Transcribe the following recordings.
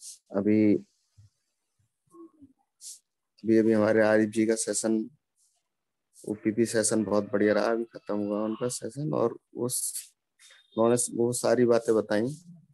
अभी अभी अभी हमारे आरिफ जी का सेशन, ओपीपी सेशन बहुत बढ़िया रहा। अभी खत्म हुआ उनका सेशन, और उन्होंने वो सारी बातें बताई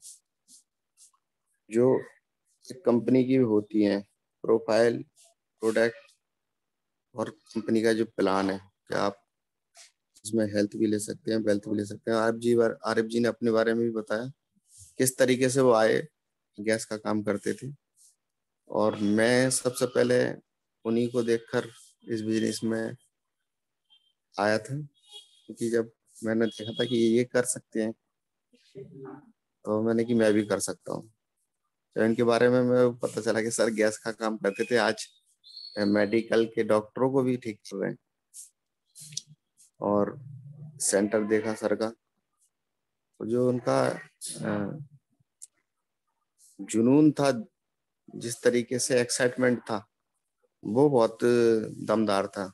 जो एक कंपनी की होती हैं। प्रोफाइल, प्रोडक्ट और कंपनी का जो प्लान है कि आप इसमें हेल्थ भी ले सकते हैं, वेल्थ भी ले सकते हैं। आरिफ जी ने अपने बारे में भी बताया किस तरीके से वो आए, गैस का काम करते थे। और मैं सबसे पहले उन्हीं को देखकर इस बिजनेस में आया था, क्योंकि जब मैंने देखा था कि ये कर सकते हैं, तो मैंने कि मैं भी कर सकता हूँ। तो इनके बारे में मैं पता चला कि सर गैस का काम करते थे, आज मेडिकल के डॉक्टरों को भी ठीक कर रहे हैं। और सेंटर देखा सर का, तो जो उनका जुनून था, जिस तरीके से एक्साइटमेंट था, वो बहुत दमदार था।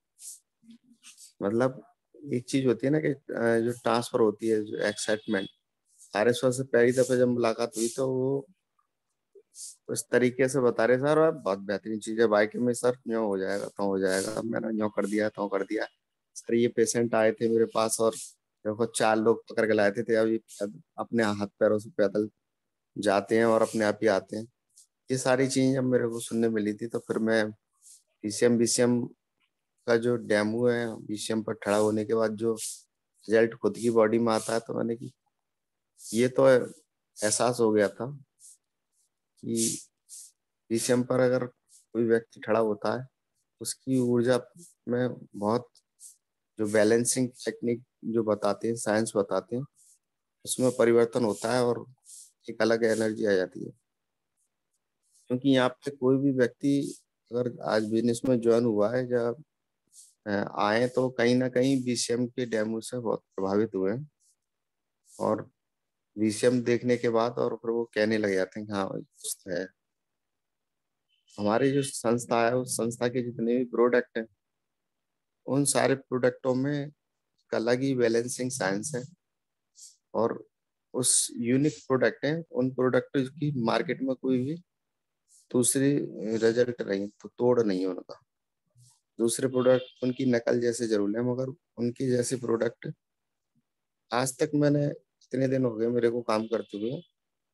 मतलब एक चीज होती है ना कि जो ट्रांसफर होती है, जो एक्साइटमेंट। आरएसवा से पहली दफे जब मुलाकात हुई तो वो उस तरीके से बता रहे सर, आप बहुत बेहतरीन चीज है बाइक में सर, यूँ हो जाएगा तो हो जाएगा। अब मैंने यूँ कर दिया तो कर दिया। सर ये पेशेंट आए थे मेरे पास, और देखो 4 लोग पकड़ के लाए थे अभी, अपने हाथ पैरों से पैदल जाते हैं और अपने आप ही आते हैं। ये सारी चीज जब मेरे को सुनने मिली थी, तो फिर मैं पीसीएम बीसीएम का जो डेमो है, बीसीएम पर खड़ा होने के बाद जो रिजल्ट खुद की बॉडी में आता है, तो मैंने कि ये तो एहसास हो गया था कि बीसीएम पर अगर कोई व्यक्ति खड़ा होता है, उसकी ऊर्जा में बहुत, जो बैलेंसिंग टेक्निक जो बताते हैं, साइंस बताते हैं, उसमें परिवर्तन होता है और एक अलग एनर्जी आ जाती है। क्योंकि यहाँ पे कोई भी व्यक्ति अगर आज बिजनेस में ज्वाइन हुआ है, जब आए तो कहीं ना कहीं बीसीएम के डेमो से बहुत प्रभावित हुए हैं। और बीसीएम देखने के बाद और फिर वो कहने लग जाते हैं कि हाँ भाई कुछ तो है। हमारी जो संस्था है, उस संस्था के जितने भी प्रोडक्ट हैं, उन सारे प्रोडक्टों में एक अलग ही बैलेंसिंग साइंस है। और उस यूनिक प्रोडक्ट है, उन प्रोडक्ट की मार्केट में कोई भी दूसरी रिजल्ट नहीं, तो तोड़ नहीं है उनका। दूसरे प्रोडक्ट उनकी नकल जैसे जरूर है, मगर उनकी जैसे प्रोडक्ट आज तक मैंने, इतने दिन हो गए मेरे को काम करते हुए,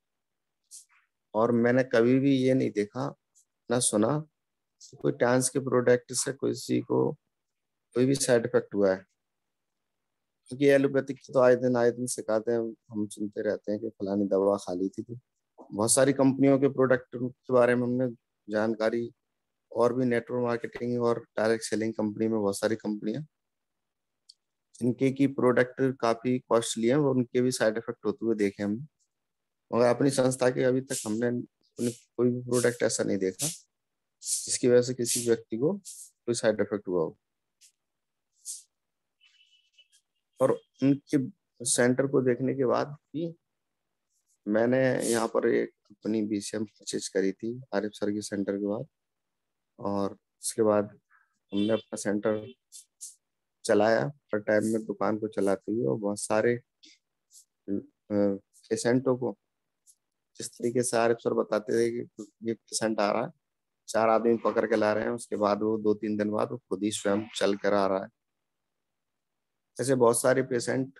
और मैंने कभी भी ये नहीं देखा ना सुना कि कोई डांस के प्रोडक्ट से किसी को कोई भी साइड इफेक्ट हुआ है। क्योंकि एलोपैथिक तो आए दिन सिखाते हैं, हम सुनते रहते हैं कि फलानी दवा खा ली थी। तो बहुत सारी कंपनियों के प्रोडक्ट के बारे में हमने जानकारी, और भी नेटवर्क मार्केटिंग और डायरेक्ट सेलिंग कंपनी में बहुत सारी कंपनियां, जिनके की प्रोडक्ट काफी कॉस्टली है, और उनके भी साइड इफेक्ट होते हुए देखे हमने। मगर अपनी संस्था के अभी तक हमने कोई भी प्रोडक्ट ऐसा नहीं देखा जिसकी वजह से किसी व्यक्ति को कोई साइड इफेक्ट हुआ हो। और उनके सेंटर को देखने के बाद भी मैंने यहाँ पर एक अपनी बीसीएम परचेज करी थी आरिफ सर के सेंटर के बाद। और उसके बाद हमने अपना सेंटर चलाया, हर टाइम में दुकान को चलाते हुए, और बहुत सारे पेशेंटों को जिस तरीके से आरिफ सर बताते थे कि ये पेशेंट आ रहा है, 4 आदमी पकड़ के ला रहे हैं, उसके बाद वो 2-3 दिन बाद वो खुद ही स्वयं चल कर आ रहा है। ऐसे बहुत सारे पेशेंट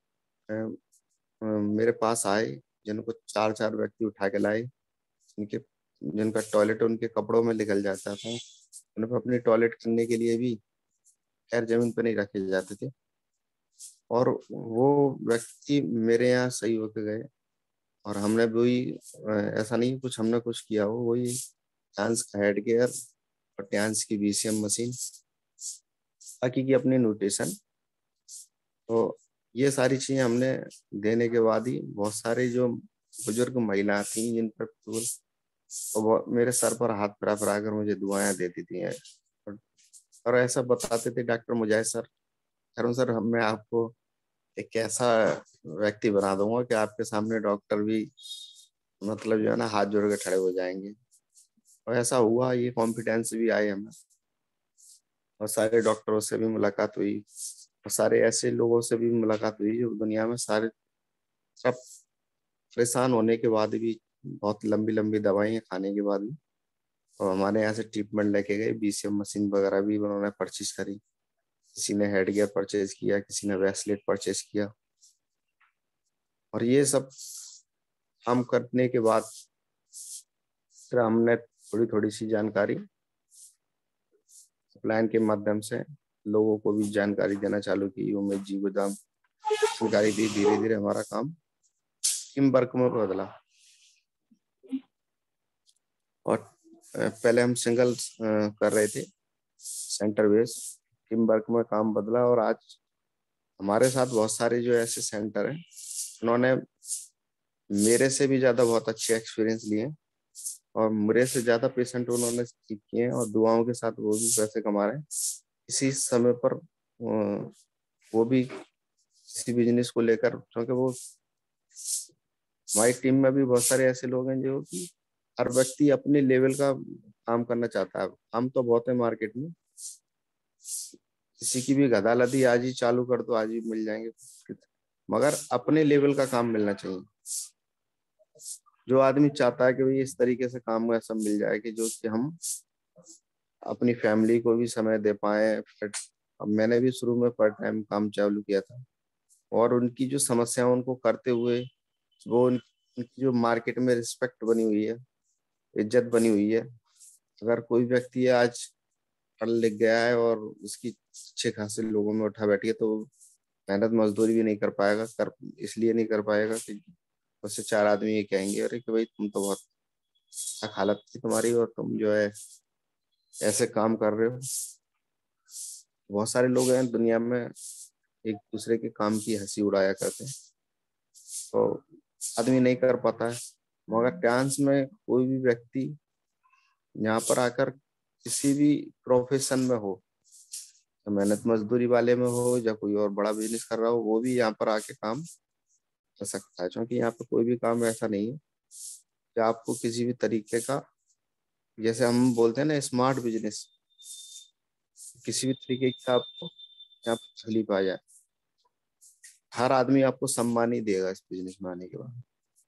मेरे पास आए, जिनको 4-4 व्यक्ति उठा के लाए, जिनके जिनका टॉयलेट उनके कपड़ों में निकल जाता था। उन्हें अपनी टॉयलेट करने के लिए भी खैर जमीन पर नहीं रखे जाते थे, और वो व्यक्ति मेरे यहाँ सही होके गए। और हमने भी ऐसा नहीं कुछ हमने कुछ किया हो, वही डांस का हेड गियर और डांस की बीसीएम मशीन, बाकी की अपनी न्यूट्रिशन। तो ये सारी चीजें हमने देने के बाद ही बहुत सारे जो बुजुर्ग महिला थी, जिन पर तो वो मेरे सर पर हाथ फिरा कर मुझे दुआएं देती थी। और ऐसा बताते थे डॉक्टर मुजाहिद सर, करूँ सर मैं आपको एक ऐसा व्यक्ति बना दूंगा कि आपके सामने डॉक्टर भी मतलब जो है ना हाथ जोड़ के खड़े हो जाएंगे। और ऐसा हुआ, ये कॉन्फिडेंस भी आई हमें, और सारे डॉक्टरों से भी मुलाकात हुई, और सारे ऐसे लोगों से भी मुलाकात हुई जो दुनिया में सारे सब परेशान होने के बाद भी बहुत लंबी लंबी दवाइयाँ खाने के बाद भी। और हमारे यहाँ से ट्रीटमेंट लेके गए, बीसीएम मशीन वगैरह भी उन्होंने परचेज करी। किसी ने हेड गियर परचेज किया, किसी ने वेस्टलेट परचेज किया। और ये सब हम करने के बाद फिर हमने थोड़ी थोड़ी सी जानकारी प्लान के माध्यम से लोगों को भी जानकारी देना चालू की। उमेद जी को जानकारी दी। धीरे धीरे हमारा काम टीम वर्क में बदला। और पहले हम सिंगल कर रहे थे सेंटर बेस, टीम वर्क में काम बदला। और आज हमारे साथ बहुत सारे जो ऐसे सेंटर हैं, उन्होंने मेरे से भी ज्यादा बहुत अच्छे एक्सपीरियंस लिए और मेरे से ज्यादा पेशेंट उन्होंने ठीक किए हैं। और दुआओं के साथ वो भी पैसे कमा रहे हैं। इसी समय पर वो भी किसी बिजनेस को लेकर, क्योंकि वो हमारी टीम में भी बहुत सारे ऐसे लोग हैं जो कि हर व्यक्ति अपने लेवल का काम करना चाहता है। हम तो बहुत है मार्केट में, किसी की भी गधा लदी आज ही चालू कर दो, आज ही मिल जाएंगे, मगर अपने लेवल का काम मिलना चाहिए। जो आदमी चाहता है कि भाई इस तरीके से काम ऐसा मिल जाए कि जो कि हम अपनी फैमिली को भी समय दे पाए। अब मैंने भी शुरू में पार्ट टाइम काम चालू किया था, और उनकी जो समस्या उनको करते हुए वो उनकी जो मार्केट में रिस्पेक्ट बनी हुई है, इज्जत बनी हुई है। अगर कोई व्यक्ति आज पढ़ लिख गया है और उसकी अच्छे खासे लोगों में उठा बैठी है, तो मेहनत मजदूरी भी नहीं कर पाएगा। कर इसलिए नहीं कर पाएगा कि उससे चार आदमी ये कहेंगे, अरे कि भाई तुम तो बहुत खराब हालत थी तुम्हारी और तुम जो है ऐसे काम कर रहे हो। बहुत सारे लोग हैं दुनिया में एक दूसरे के काम की हंसी उड़ाया करते हैं, तो आदमी नहीं कर पाता है। मगर डांस में कोई भी व्यक्ति यहाँ पर आकर किसी भी प्रोफेशन में हो, तो मेहनत मजदूरी वाले में हो या कोई और बड़ा बिजनेस कर रहा हो, वो भी यहाँ पर आके काम कर सकता है। क्योंकि यहाँ पर कोई भी काम ऐसा नहीं है कि आपको किसी भी तरीके का, जैसे हम बोलते हैं ना स्मार्ट बिजनेस, किसी भी तरीके का आपको यहाँ पर तकलीफ आ जाए। हर आदमी आपको सम्मान ही देगा इस बिजनेस में आने के बाद।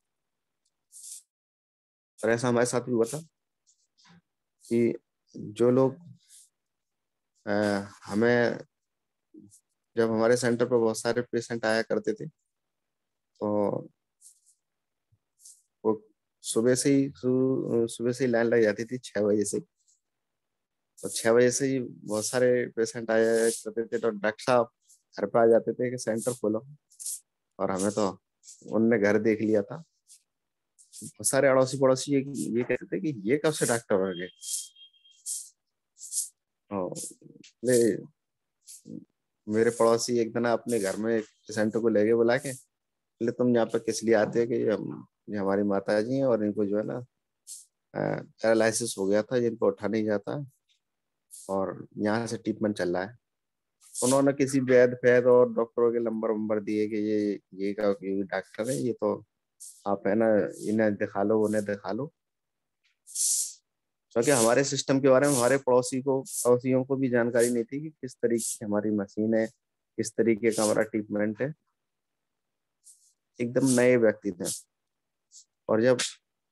और ऐसा हमारे साथ भी हुआ था कि जो लोग हमें, जब हमारे सेंटर पर बहुत सारे पेशेंट आया करते थे, तो वो सुबह से ही लाइन लग जाती थी 6 बजे से। तो 6 बजे से ही बहुत सारे पेशेंट आया करते थे, तो डॉक्टर साहब घर पे आ जाते थे कि सेंटर खोलो। और हमें तो उनने घर देख लिया था। बहुत सारे अड़ोसी पड़ोसी ये कहते थे कि ये कब से डॉक्टर हो गए। और ले मेरे पड़ोसी एक दिन अपने घर में एक पेशेंट को लेके बुला के, बोले तुम यहाँ पे किस लिए आते हो, कि ये हमारी माता जी हैं और इनको जो है ना पैरालिसिस हो गया था, जिनको उठा नहीं जाता, और यहाँ से ट्रीटमेंट चल रहा है। उन्होंने किसी वैद फैद और डॉक्टरों के नंबर वंबर दिए कि ये का ये डॉक्टर है, ये तो आप है ना, इन्हें दिखा लो उन्हें दिखा लो। क्योंकि हमारे सिस्टम के बारे में हमारे पड़ोसियों को भी जानकारी नहीं थी कि किस तरीके की हमारी मशीन है, किस तरीके का हमारा ट्रीटमेंट है। एकदम नए व्यक्ति थे। और जब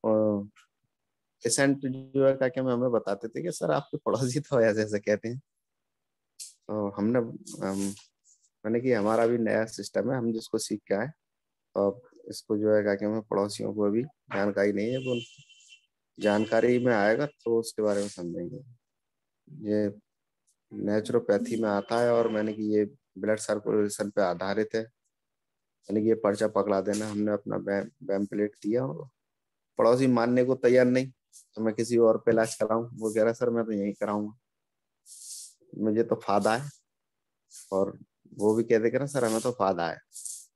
पेशेंट जो है क्या हमें बताते थे कि सर आपके पड़ोसी तो ऐसे ऐसे कहते हैं, तो मैंने कि हमारा भी नया सिस्टम है, हम जिसको सीख के आए। और इसको जो है क्या हमें पड़ोसियों को अभी जानकारी नहीं है, वो जानकारी में आएगा तो उसके बारे में समझेंगे। ये नेचुरोपैथी में आता है, और मैंने कि ये ब्लड सर्कुलेशन पे आधारित है। यानी कि ये पर्चा पकड़ा देना, हमने अपना बैम प्लेट दिया और पड़ोसी मानने को तैयार नहीं, तो मैं किसी और पे इलाज कराऊं। वो कह रहा सर मैं तो यहीं कराऊंगा, मुझे तो फायदा है। और वो भी कहते कि ना सर हमें तो फायदा है।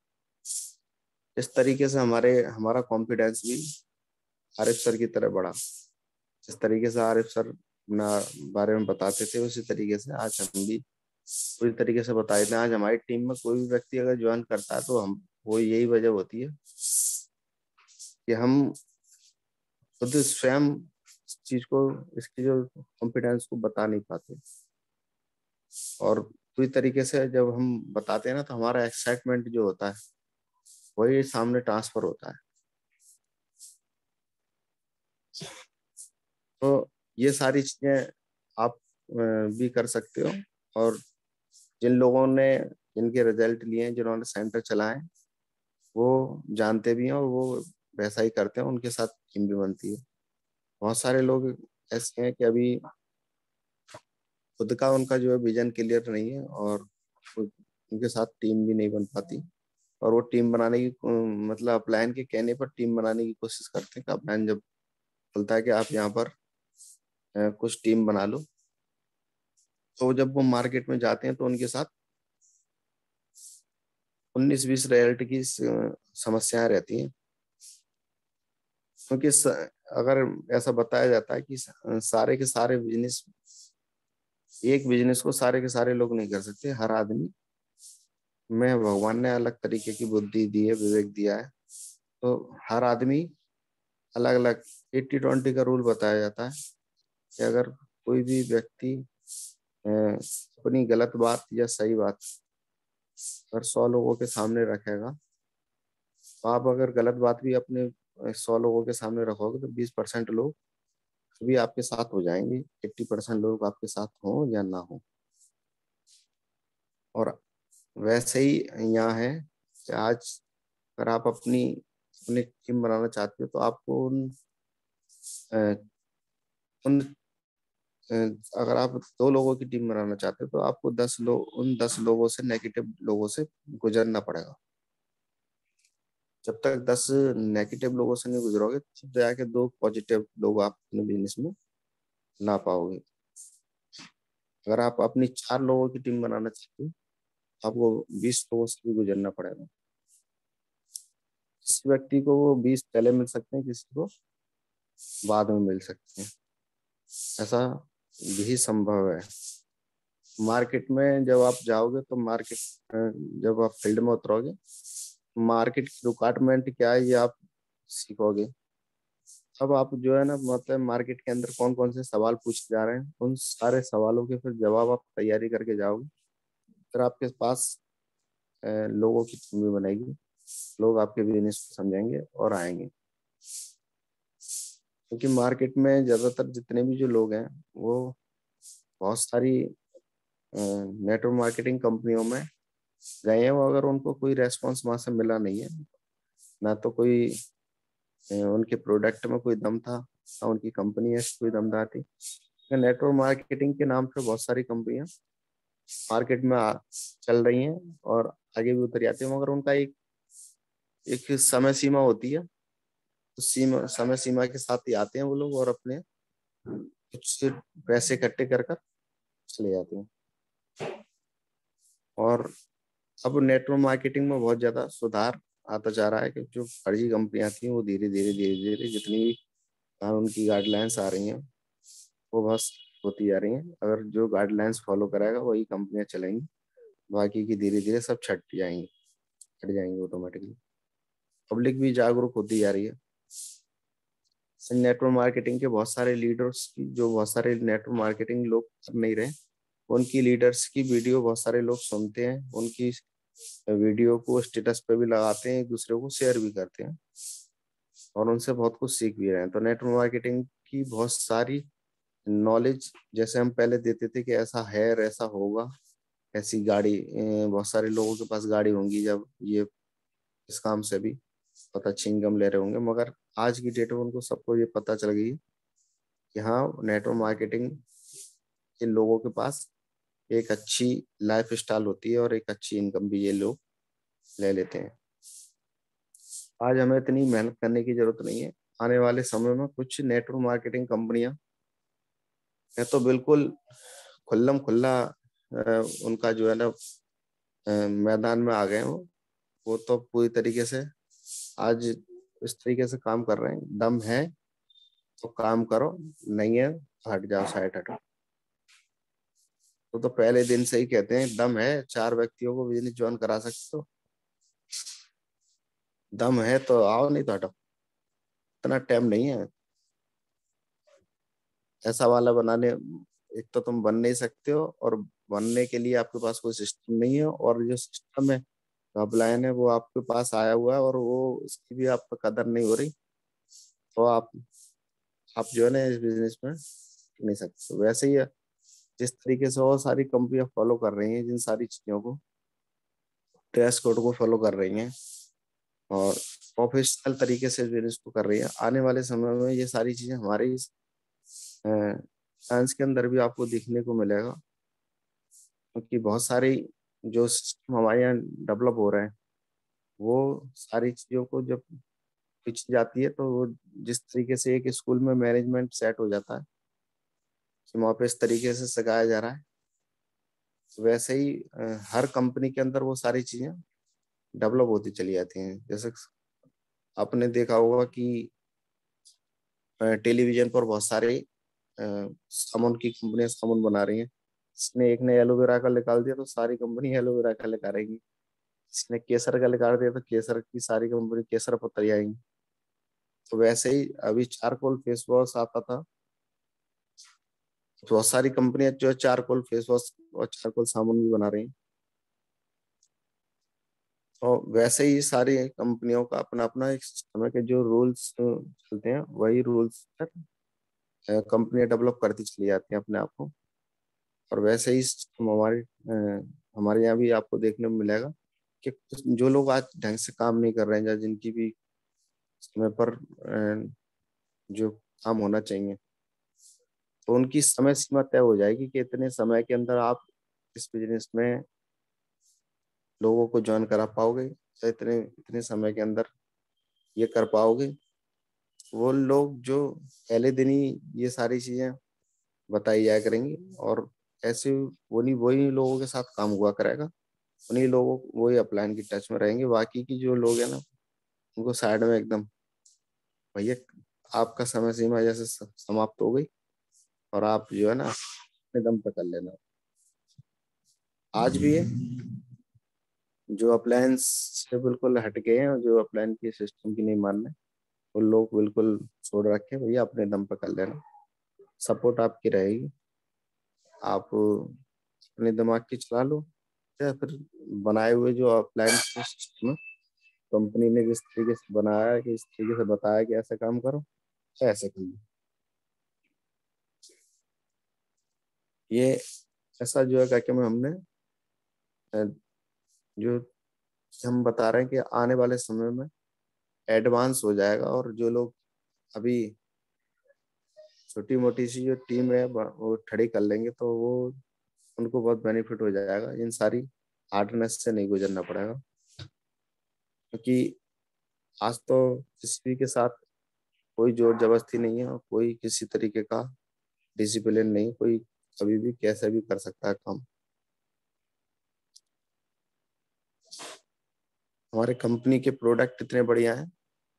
इस तरीके से हमारा कॉन्फिडेंस भी आरिफ सर की तरह बढ़ा। जिस तरीके से आरिफ सर अपना बारे में बताते थे, उसी तरीके से आज हम भी पूरी तरीके से बताए थे। आज हमारी टीम में कोई भी व्यक्ति अगर ज्वाइन करता है, तो हम वो यही वजह होती है कि हम खुद स्वयं इस चीज को, इसकी जो कॉन्फिडेंस को बता नहीं पाते। और पूरी तरीके से जब हम बताते हैं ना, तो हमारा एक्साइटमेंट जो होता है वही सामने ट्रांसफर होता है। तो ये सारी चीजें आप भी कर सकते हो। और जिन लोगों ने जिनके रिजल्ट लिए हैं, जिन्होंने सेंटर चलाए, वो जानते भी हैं और वो वैसा ही करते हैं, उनके साथ टीम भी बनती है। बहुत सारे लोग ऐसे हैं कि अभी खुद का उनका जो है विजन क्लियर नहीं है, और उनके साथ टीम भी नहीं बन पाती। और वो टीम बनाने की मतलब अपलायन के कहने पर टीम बनाने की कोशिश करते हैं। अपलायन जब बोलता है कि आप यहाँ पर कुछ टीम बना लो, तो जब वो मार्केट में जाते हैं तो उनके साथ 19-20 रियलिटी की समस्याएं रहती हैं। क्योंकि अगर ऐसा बताया जाता है कि सारे के सारे बिजनेस, एक बिजनेस को सारे के सारे लोग नहीं कर सकते। हर आदमी में भगवान ने अलग तरीके की बुद्धि दी है, विवेक दिया है। तो हर आदमी अलग अलग, 80-20 का रूल बताया जाता है कि अगर कोई भी व्यक्ति अपनी गलत बात या सही बात अगर 100 लोगों के सामने रखेगा, तो आप अगर गलत बात भी अपने 100 लोगों के सामने रखोगे तो 20% लोग भी आपके साथ हो जाएंगे, 80% लोग आपके साथ हो या ना हो। और वैसे ही यहाँ है कि आज अगर आप अपनी अपनी टीम बनाना चाहते हो, तो आपको अ, उन अ, अगर आप 2 लोगों की टीम बनाना चाहते हो, तो आपको 10 लोगों से, नेगेटिव लोगों से गुजरना पड़ेगा। जब तक 10 नेगेटिव लोगों से नहीं गुजरोगे, तब जाके 2 पॉजिटिव लोग आप अपने बिजनेस में ला पाओगे। अगर आप अपनी 4 लोगों की टीम बनाना चाहते हो, आपको 20 लोगों से भी गुजरना पड़ेगा। किसी व्यक्ति को वो 20 पहले मिल सकते हैं, किसी को बाद में मिल सकते हैं। ऐसा भी संभव है। मार्केट में जब आप जाओगे तो मार्केट, जब आप फील्ड में उतरोगे, मार्केट की रिक्वायरमेंट क्या है ये आप सीखोगे। अब आप जो है ना, मतलब मार्केट के अंदर कौन कौन से सवाल पूछे जा रहे हैं, उन सारे सवालों के फिर जवाब आप तैयारी करके जाओगे। फिर आपके पास लोगों की टीम भी बनेगी, लोग आपके बिजनेस को समझेंगे और आएंगे। क्योंकि मार्केट में ज्यादातर जितने भी जो लोग हैं, वो बहुत सारी नेटवर्क मार्केटिंग कंपनियों में गए हैं, वो अगर उनको कोई रेस्पॉन्स वहां से मिला नहीं है, ना तो कोई उनके प्रोडक्ट में कोई दम था, ना उनकी कंपनी है कोई दमदार थी। नेटवर्क मार्केटिंग के नाम पे बहुत सारी कंपनियां मार्केट में चल रही हैं और आगे भी उतर जाती हैं, मगर उनका एक एक समय सीमा होती है। उस समय सीमा के साथ ही आते हैं वो लोग और अपने कुछ पैसे इकट्ठे कर कर चले जाते हैं। और अब नेटवर्क मार्केटिंग में बहुत ज्यादा सुधार आता जा रहा है कि जो फर्जी कंपनियां थी वो धीरे धीरे धीरे धीरे जितनी भी कानून की गाइडलाइंस आ रही हैं, वो बस होती जा रही हैं। अगर जो गाइडलाइंस फॉलो कराएगा वही कंपनियां चलेंगी, बाकी की धीरे धीरे सब छट जाएंगी ऑटोमेटिकली। पब्लिक भी जागरूक होती जा रही है। नेटवर्क मार्केटिंग के बहुत सारे लीडर्स की, जो बहुत सारे नेटवर्क मार्केटिंग लोग कर नहीं रहे, उनकी लीडर्स की वीडियो बहुत सारे लोग सुनते हैं, उनकी वीडियो को स्टेटस पे भी लगाते हैं, एक दूसरे को शेयर भी करते हैं और उनसे बहुत कुछ सीख भी रहे हैं। तो नेटवर्क मार्केटिंग की बहुत सारी नॉलेज, जैसे हम पहले देते थे कि ऐसा है, ऐसा होगा, ऐसी गाड़ी, बहुत सारे लोगों के पास गाड़ी होंगी जब ये इस काम से भी पता चिंगम ले रहे होंगे, मगर आज की डेट में उनको सबको ये पता चल गई कि हाँ, नेटवर्क मार्केटिंग के लोगों के पास एक अच्छी लाइफ स्टाइल होती है और एक अच्छी इनकम भी ये लोग ले लेते हैं। आज हमें इतनी मेहनत करने की जरूरत नहीं है। आने वाले समय में कुछ नेटवर्क मार्केटिंग कंपनियां है तो बिल्कुल खुल्लम खुल्ला उनका जो है ना मैदान में आ गए हो। वो तो पूरी तरीके से आज इस तरीके से काम कर रहे हैं, दम है तो काम करो, नहीं है तो हट जाओ, साइड हटो। तो पहले दिन से ही कहते हैं दम है 4 व्यक्तियों को बिजनेस ज्वाइन करा सकते हो, दम है तो आओ, नहीं तो हटो। इतना टाइम नहीं है ऐसा वाला बनाने। एक तो तुम बन नहीं सकते हो, और बनने के लिए आपके पास कोई सिस्टम नहीं है, और जो सिस्टम है, अपलाइन है, वो आपके पास आया हुआ है और वो उसकी भी आपको कदर नहीं हो रही। तो आप आप जो है ना इस बिजनेस में टिक नहीं सकते। तो वैसे ही है, जिस तरीके से और सारी कंपनियां फॉलो कर रही हैं जिन सारी चीजों को, ड्रेस कोड को फॉलो कर रही हैं और प्रोफेशनल तरीके से बिजनेस को कर रही है, आने वाले समय में ये सारी चीजें हमारी साइंस के अंदर भी आपको देखने को मिलेगा। क्योंकि बहुत सारी जो सिस्टम हमारे यहाँ डेवलप हो रहे हैं, वो सारी चीजों को जब पिच जाती है तो वो जिस तरीके से एक स्कूल में मैनेजमेंट सेट हो जाता है कि वहाँ पे इस तरीके से सिखाया जा रहा है, तो वैसे ही हर कंपनी के अंदर वो सारी चीजें डेवलप होती चली जाती हैं। जैसे आपने देखा होगा कि टेलीविजन पर बहुत सारे साबुन की कंपनियां साबुन बना रही हैं। इसने एक ने एलोवेरा का निकाल दिया तो सारी कंपनी एलोवेरा का निकालेगी। इसने केसर का निकाल दिया तो केसर की सारी कंपनी केसर पर तैयार आएंगी। तो वैसे ही अभी चारकोल फेस वॉश आता था, तो बहुत सारी कंपनियां जो है चारकोल फेस वॉश और चारकोल साबुन भी बना रही हैं। और वैसे ही सारी कंपनियों का अपना अपना एक समय के जो रूल्स चलते हैं, वही रूल्स पर कंपनियां डेवलप करती चली जाती हैं अपने आप को। और वैसे ही हमारे यहाँ भी आपको देखने को मिलेगा कि जो लोग आज ढंग से काम नहीं कर रहे हैं या जिनकी भी समय पर जो काम होना चाहिए, तो उनकी समय सीमा तय हो जाएगी कि इतने समय के अंदर आप इस बिजनेस में लोगों को ज्वाइन करा पाओगे या इतने इतने समय के अंदर ये कर पाओगे। वो लोग जो पहले दिन ही ये सारी चीजें बताई जाया करेंगी, और ऐसे वही वही लोगों के साथ काम हुआ करेगा, उन्हीं लोगों वही अपलाइन की टच में रहेंगे। बाकी की जो लोग हैं ना, उनको साइड में एकदम, भैया आपका समय सीमा जैसे समाप्त हो गई और आप जो है ना अपने दम पे कर लेना। आज भी है जो अप्लायंस से बिल्कुल हट गए हैं, जो अप्लायंस की सिस्टम की नहीं मान रहे, उन लोग बिल्कुल छोड़ रखे, भैया अपने दम पे कर लेना, सपोर्ट आपकी रहेगी, आप अपने दिमाग की चला लो, या फिर बनाए हुए जो अप्लायंस सिस्टम है कंपनी ने जिस तरीके से बनाया है कि इस तरीके से बताया कि ऐसे काम करो, ऐसे कर लो। ये ऐसा जो है करके में हमने जो हम बता रहे हैं कि आने वाले समय में एडवांस हो जाएगा, और जो लोग अभी छोटी मोटी सी जो टीम है वो खड़ी कर लेंगे, तो वो उनको बहुत बेनिफिट हो जाएगा, इन सारी हार्डनेस से नहीं गुजरना पड़ेगा। क्योंकि आज तो किसी भी के साथ कोई जोर जबरदस्ती नहीं है और कोई किसी तरीके का डिसिप्लिन नहीं, कोई कभी भी कैसे भी कर सकता है काम। हमारे कंपनी के प्रोडक्ट इतने बढ़िया हैं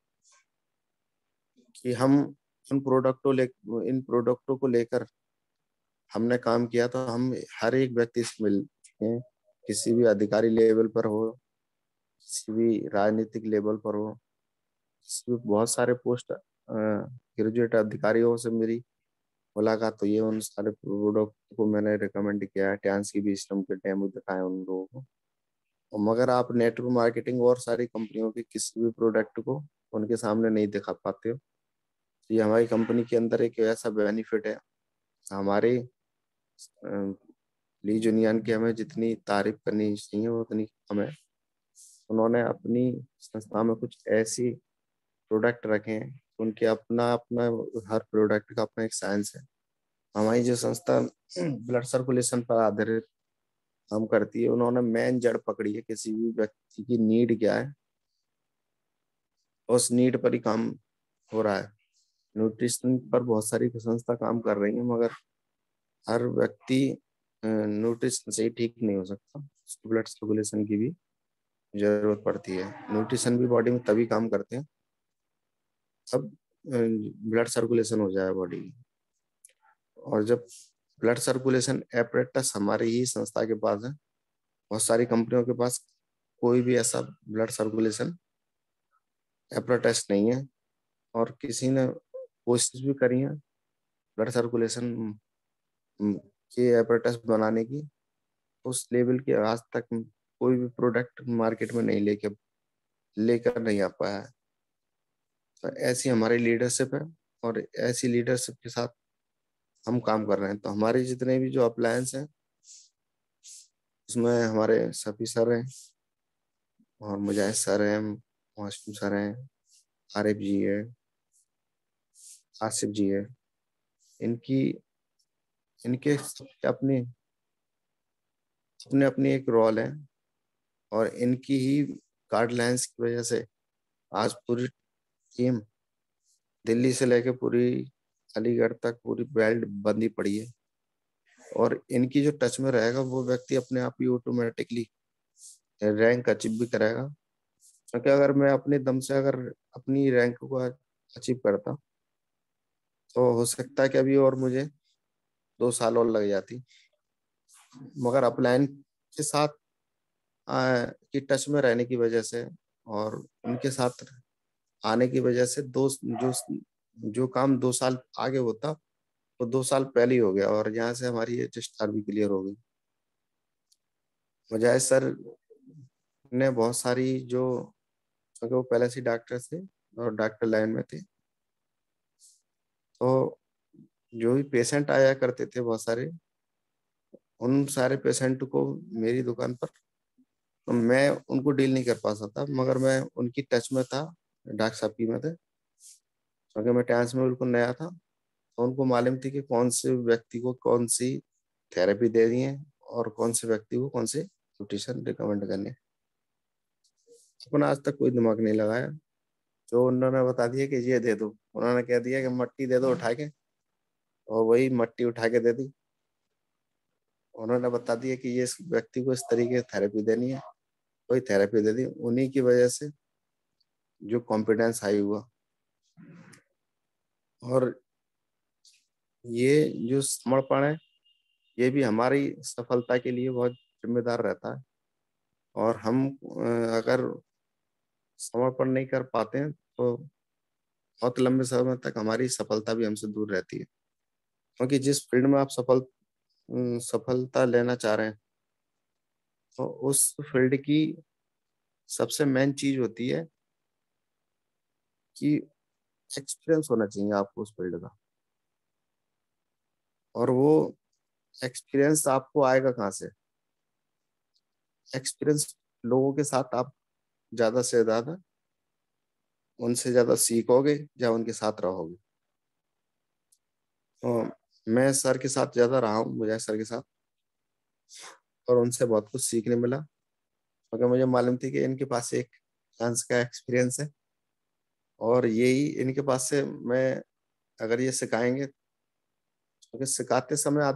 कि हम इन प्रोडक्टों को लेकर हमने काम किया, तो हम हर एक व्यक्ति से मिलते हैं, किसी भी अधिकारी लेवल पर हो, किसी भी राजनीतिक लेवल पर हो, किसी भी बहुत सारे पोस्ट ग्रेजुएट अधिकारियों से मेरी मुलाकात हुई है। उन सारे प्रोडक्ट को मैंने रिकमेंड किया है, टैंस की भी सिस्टम के डेमो दिखाए उन लोगों को। और मगर आप नेटवर्क मार्केटिंग और सारी कंपनियों के किसी भी प्रोडक्ट को उनके सामने नहीं दिखा पाते हो। ये हमारी कंपनी के अंदर एक ऐसा बेनिफिट है। हमारे ली जुनियन की हमें जितनी तारीफ करनी चाहिए वो उतनी कम है। उन्होंने अपनी संस्था में कुछ ऐसी प्रोडक्ट रखे हैं, उनके अपना अपना हर प्रोडक्ट का अपना एक साइंस है। हमारी जो संस्था ब्लड सर्कुलेशन पर आधारित काम करती है, उन्होंने मेन जड़ पकड़ी है किसी भी व्यक्ति की नीड क्या है, उस नीड पर ही काम हो रहा है। न्यूट्रिशन पर बहुत सारी संस्था काम कर रही है, मगर हर व्यक्ति न्यूट्रिशन से ही ठीक नहीं हो सकता, उसको ब्लड सर्कुलेशन की भी जरूरत पड़ती है। न्यूट्रिशन भी बॉडी में तभी काम करते हैं जब ब्लड सर्कुलेशन हो जाए बॉडी में। और जब ब्लड सर्कुलेशन एपरेटस हमारी ही संस्था के पास है, बहुत सारी कंपनियों के पास कोई भी ऐसा ब्लड सर्कुलेशन एपरेटस नहीं है। और किसी ने कोशिश भी करी है ब्लड सर्कुलेशन के एपरेटस बनाने की, उस लेवल की आज तक कोई भी प्रोडक्ट मार्केट में नहीं लेकर नहीं आ पाया है। तो ऐसी हमारी लीडरशिप है, और ऐसी लीडरशिप के साथ हम काम कर रहे हैं। तो हमारे जितने भी जो अप्लायंस हैं उसमें हमारे सभी सर हैं, और मुजाहिद सर हैं, मासूम सर हैं, आरिफ जी है, आसिफ जी है। इनकी इनके सबके अपनी अपने अपनी एक रोल है, और इनकी ही गाइडलाइंस की वजह से आज पूरी टीम दिल्ली से लेकर पूरी अलीगढ़ तक पूरी बेल्ट बंदी पड़ी है। और इनकी जो टच में रहेगा वो व्यक्ति अपने आप ही ऑटोमेटिकली रैंक अचीव भी करेगा। क्योंकि अगर मैं अपने दम से अगर अपनी रैंक को अचीव करता तो हो सकता है कि अभी और मुझे 2 साल और लग जाती। मगर अपलाइन के साथ की टच में रहने की वजह से और उनके साथ आने की वजह से दो जो जो काम 2 साल आगे होता वो 2 साल पहले ही हो गया, और यहाँ से हमारी HSR भी क्लियर हो गई। मुजाहिद सर ने बहुत सारी जो, क्योंकि वो पहले से डॉक्टर थे और डॉक्टर लाइन में थे, तो जो भी पेशेंट आया करते थे बहुत सारे, उन सारे पेशेंट को मेरी दुकान पर, तो मैं उनको डील नहीं कर पाता था, मगर मैं उनकी टच में था डॉक्टर साहब की में थे। क्योंकि मैं टाइम्स में बिल्कुल नया था, तो उनको मालूम थी कि कौन से व्यक्ति को कौन सी थेरेपी दे दी है और कौन से व्यक्ति को कौन से न्यूट्रिशन रिकमेंड करने। अपन आज तक कोई दिमाग नहीं लगाया, जो उन्होंने बता दिया कि ये दे दो, उन्होंने कह दिया कि मट्टी दे दो उठा के, और वही मट्टी उठा के दे दी। उन्होंने बता दिया कि ये इस व्यक्ति को इस तरीके की थेरेपी देनी है, वही थेरेपी दे दी। उन्हीं की वजह से जो कॉन्फिडेंस हाई हुआ, और ये जो समर्पण है ये भी हमारी सफलता के लिए बहुत जिम्मेदार रहता है। और हम अगर समर्पण नहीं कर पाते हैं तो बहुत लंबे समय तक हमारी सफलता भी हमसे दूर रहती है। क्योंकि जिस फील्ड में आप सफलता लेना चाह रहे हैं, तो उस फील्ड की सबसे मेन चीज होती है कि एक्सपीरियंस होना चाहिए आपको उस फील्ड का। और वो एक्सपीरियंस आपको आएगा कहाँ से? एक्सपीरियंस लोगों के साथ आप ज्यादा से ज्यादा उनसे ज्यादा सीखोगे या उनके साथ रहोगे। तो मैं सर के साथ ज्यादा रहा हूँ, मुझे सर के साथ, और उनसे बहुत कुछ सीखने मिला। क्योंकि मुझे मालूम थी कि इनके पास एक डांस का एक्सपीरियंस है, और यही इनके पास से मैं अगर ये सिखाएंगे, क्योंकि सिखाते समय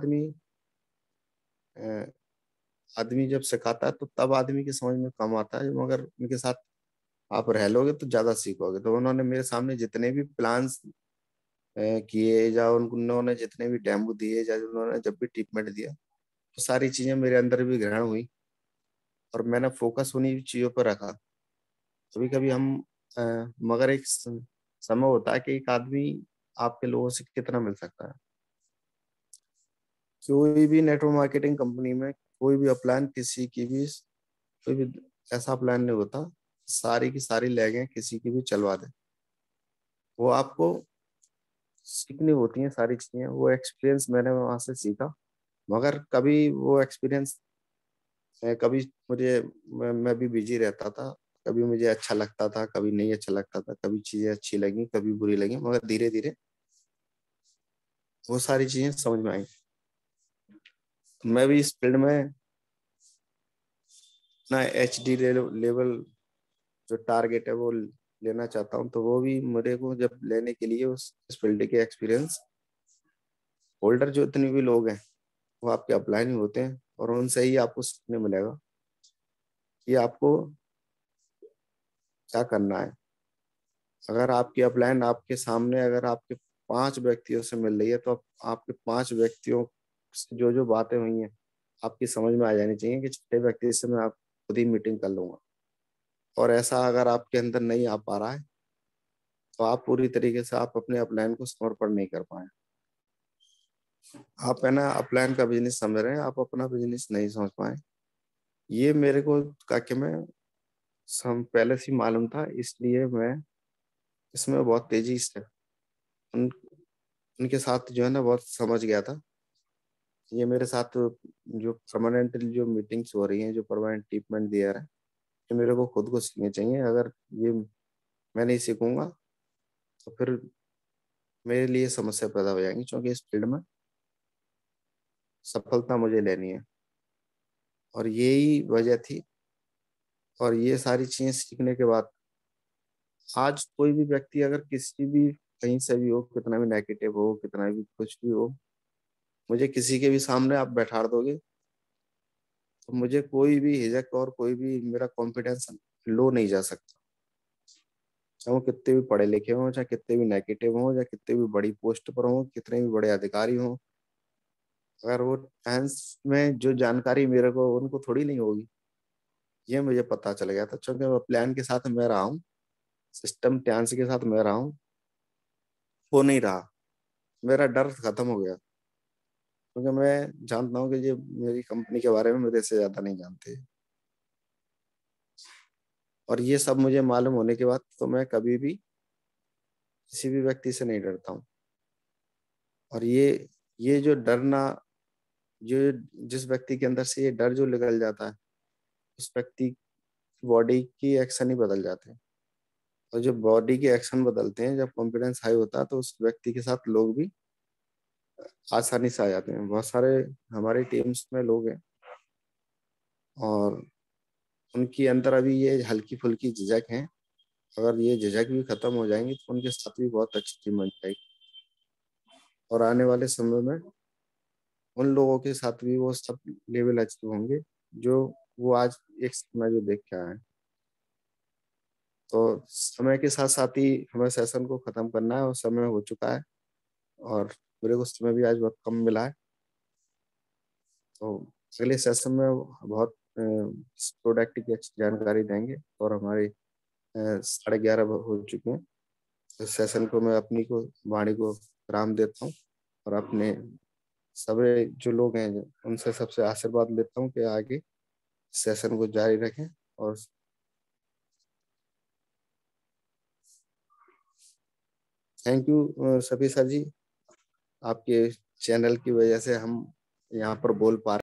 अ, आदमी जब सिखाता है तो तब आदमी की समझ में कम आता है, मगर उनके साथ आप रह लोगे तो ज्यादा सीखोगे। तो उन्होंने मेरे सामने जितने भी प्लान्स किए, या उन्होंने जितने भी डेमो दिए, या उन्होंने जब भी ट्रीटमेंट दिया, तो सारी चीजें मेरे अंदर भी ग्रहण हुई, और मैंने फोकस उन्हीं चीजों पर रखा। कभी कभी हम अ, मगर एक समय होता है कि एक आदमी आपके लोगों से कितना मिल सकता है। कोई भी नेटवर्क मार्केटिंग कंपनी में कोई भी अपलाइन किसी की भी कोई भी ऐसा प्लान नहीं होता सारी की सारी लैगें किसी की भी चलवा दे। वो आपको सीखनी होती हैं सारी चीजें, वो एक्सपीरियंस मैंने वहां से सीखा। मगर कभी वो एक्सपीरियंस कभी मुझे मैं भी बिजी रहता था, कभी मुझे अच्छा लगता था, कभी नहीं अच्छा लगता था, कभी चीजें अच्छी लगी, कभी बुरी लगी, मगर धीरे धीरे वो सारी चीजें समझ में आई। मैं भी इस फील्ड में अपना HD लेवल जो टारगेट है वो लेना चाहता हूँ। तो वो भी मेरे को जब लेने के लिए उस इस फील्ड के एक्सपीरियंस होल्डर जो इतने भी लोग हैं वो आपके अपलाइन ही होते हैं, और उनसे ही आपको सीखने मिलेगा कि आपको क्या करना है। अगर आपकी अपलाइन आपके सामने अगर आपके 5 व्यक्तियों से मिल रही है, तो आपके 5 व्यक्तियों से जो जो बातें हुई हैं आपकी समझ में आ जानी चाहिए कि 6 व्यक्ति से मैं आप खुद ही मीटिंग कर लूंगा। और ऐसा अगर आपके अंदर नहीं आ पा रहा है तो आप पूरी तरीके से आप अपने अपलाइन को समर्पण नहीं कर पाए। आप है ना अपलाइन का बिजनेस समझ रहे हैं, आप अपना बिजनेस नहीं समझ पाए। ये मेरे को का कि मैं पहले से ही मालूम था, इसलिए मैं इसमें बहुत तेजी से उन उनके साथ जो है ना बहुत समझ गया था। ये मेरे साथ जो परमानेंट जो मीटिंग्स हो रही हैं, जो परमानेंट ट्रीटमेंट दिया रहा है, ये मेरे को खुद को सीखनी चाहिए। अगर ये मैं नहीं सीखूंगा तो फिर मेरे लिए समस्या पैदा हो जाएंगी, क्योंकि इस फील्ड में सफलता मुझे लेनी है। और यही वजह थी। और ये सारी चीजें सीखने के बाद आज कोई भी व्यक्ति अगर किसी भी कहीं से भी हो, कितना भी नेगेटिव हो, कितना भी कुछ भी हो, मुझे किसी के भी सामने आप बैठा दोगे तो मुझे कोई भी हिचक और कोई भी मेरा कॉन्फिडेंस लो नहीं जा सकता। चाहे वो कितने भी पढ़े लिखे हों, चाहे कितने भी नेगेटिव हों, या कितने भी बड़ी पोस्ट पर हों, कितने भी बड़े अधिकारी हों, अगर वो साइंस में जो जानकारी मेरे को उनको थोड़ी नहीं होगी, ये मुझे पता चल गया था। क्योंकि मैं प्लान के साथ मैं रहा हूँ, सिस्टम टांस के साथ मैं रहा हूँ, वो नहीं रहा। मेरा डर खत्म हो गया, क्योंकि मैं जानता हूँ कि ये मेरी कंपनी के बारे में मेरे से ज्यादा नहीं जानते। और ये सब मुझे मालूम होने के बाद तो मैं कभी भी किसी भी व्यक्ति से नहीं डरता हूँ। और ये जो डरना, जो जिस व्यक्ति के अंदर से ये डर जो निकल जाता है, उस व्यक्ति की बॉडी की एक्शन ही बदल जाते हैं। और जब बॉडी के एक्शन बदलते हैं, जब कॉन्फिडेंस हाई होता है, तो उस व्यक्ति के साथ लोग भी आसानी से आ जाते हैं। बहुत सारे हमारी टीम्स में लोग हैं, और उनके अंदर अभी ये हल्की फुल्की झिझक है। अगर ये झिझक भी खत्म हो जाएंगी तो उनके साथ भी बहुत अच्छी टीम बन जाएगी। और आने वाले समय में उन लोगों के साथ भी वो सब लेवल अचीव होंगे, जो वो आज एक समय जो देख के आए हैं। तो समय के साथ साथ ही हमें सेशन को खत्म करना है, और समय हो चुका है। और मेरे को समय भी आज बहुत कम मिला है। तो अगले सेशन में बहुत प्रोडक्ट की अच्छी जानकारी देंगे। और हमारे 11:30 हो चुके हैं। इस सेशन को मैं अपनी को वाणी को विराम देता हूँ, और अपने सभी जो लोग हैं उनसे सबसे आशीर्वाद लेता हूँ कि आगे सेशन को जारी रखें। और थैंक यू सभी सर जी, आपके चैनल की वजह से हम यहाँ पर बोल पा रहे हैं।